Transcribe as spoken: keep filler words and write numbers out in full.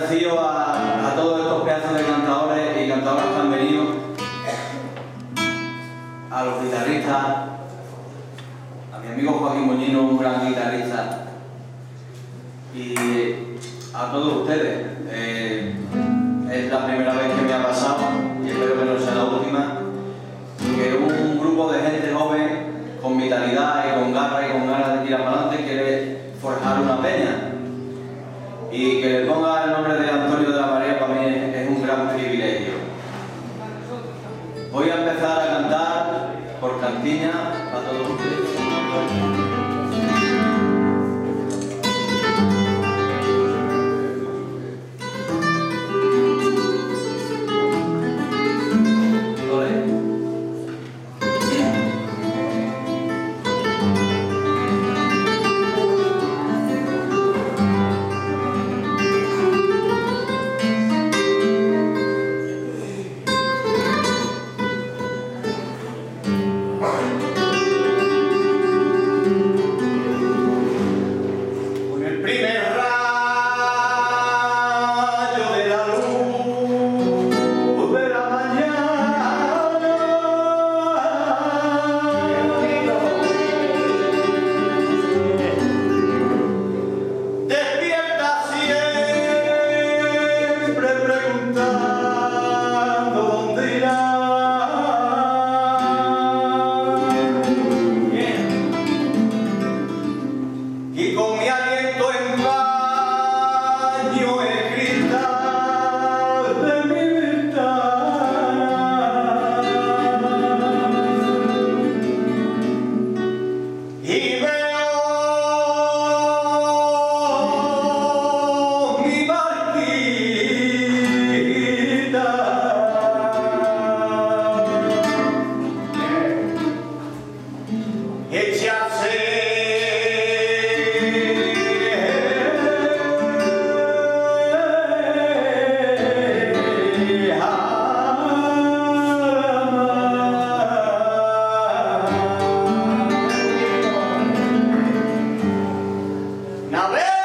agradecido a, a todos estos pedazos de cantadores y cantadoras que han venido, a los guitarristas, a mi amigo Joaquín Moñino, un gran guitarrista, y a todos ustedes. Eh, es la primera vez que me ha pasado, y espero que no sea la última, que un grupo de gente joven, con vitalidad y con garra y con ganas de tirar para adelante, quiere forjar una peña. Y que le ponga el nombre de Antonio de la Marea para mí es, es un gran privilegio. Voy a empezar a cantar por cantiña a todos ustedes. Now there